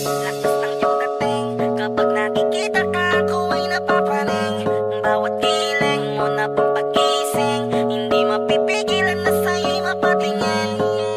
Lakas ng iyong dating, kapag nakikita ka ako ay napapraning. Bawat giling mo na pampagising, hindi mapipigilan na sa'yo'y mapatingin.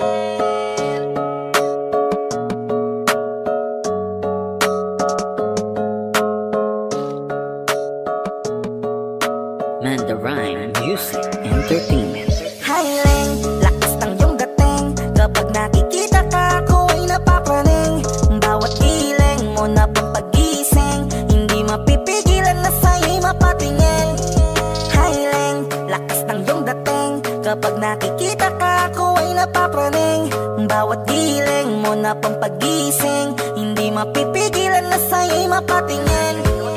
Mandarine Music Entertainment. Highling, lakas ng iyong dating, kapag nakikita ka ako ay napapraning. Bawat giling mo na pampagising, hindi mapipigilan na sa'yo'y mapatingin. Highling, lakas ng iyong dating, kapag nakikita ka ako ay napapraning. Bawat giling mo na pampagising, hindi mapipigilan na sa'yo'y mapatingin.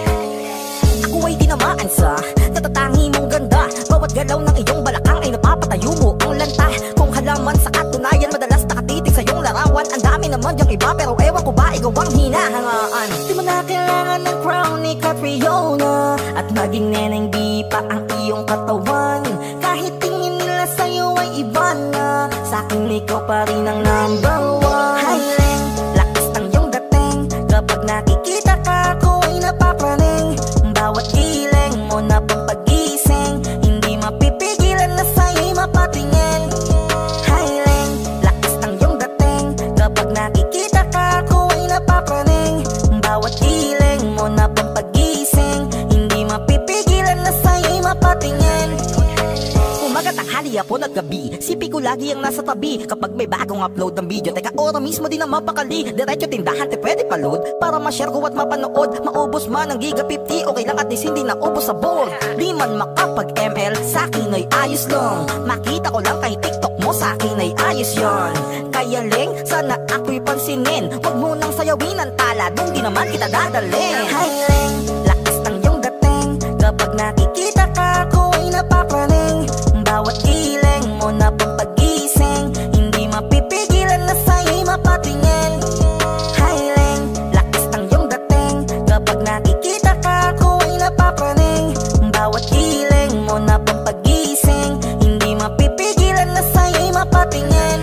Ako ay tinamaan sa natatangi mong ganda. Bawat galaw ng iyong balakang ay napapatayo mo ang lanta. Kung halaman sa katunayan, madalas nakatitig sa iyong larawan. Ang dami naman yung iba, pero ewan ko ba ikaw ang hinahangaan. Di mo na kailangan ng crown ni Catriona, at maging neneng di pa ang iyong katawan. Kahit tingin nila sa'yo ay iba na, sa'kin ikaw pa rin ang number one. Highling, lakas ng iyong dating, kapag nakikita ka ako ay napapraning. Bawat giling mo na pampagising, hindi mapipigilan na sa'yo'y mapatingin. Highling, lakas ng iyong dating, kapag nakikita ka ako ay napapraning. Bawat giling mo na pampagising, hindi mapipigilan na sa'yo'y mapatingin. Umaga, tanghali, hapon at gabi, sipi ko lagi ang nasa tabi. Kapag may bagong upload ng video, teka ora mismo din ang mapakali. Diretso tindahan, te pwede pa-load, para ma-share ko at mapanood. Maubos man ang giga 50, okay lang at least hindi na ubos sa board. Di man makapag-ML, sa'kin ay ayos lang. Makita ko lang kay TikTok mo, sa'kin ay ayos yon. Kaya Leng, sana ako'y pansinin, wag mo nang sayawin ang tala, dun di naman kita dadalhin. Highling, lakas ng iyong dating, kapag nakikita ka ako ay napapraning. Bawat giling mo na pampagising, hindi mapipigilan na sa'yo'y mapatingin. Highling, lakas ng iyong dating, kapag nakikita ka ako ay napapraning. Bawat giling mo na pampagising, hindi mapipigilan na sa'yo'y mapatingin.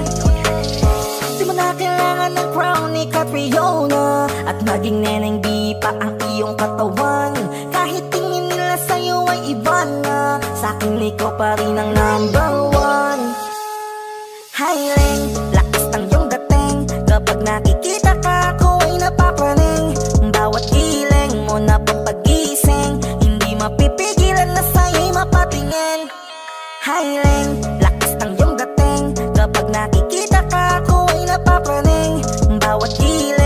Di mo na kailangan ng crown ni Catriona, at maging neneng di pa ang iyong katawan. Kahit tingin nila sa'yo ay iba na, sa'kin ikaw pa rin ang number one. Highling, lakas ng iyong dating, kapag nakikita ka ako ay napapraning. Bawat giling mo na pampagising, hindi mapipigilan na sa'yo'y mapatingin. Highling, lakas ng iyong dating, kapag nakikita ka ako ay napapraning. Bawat giling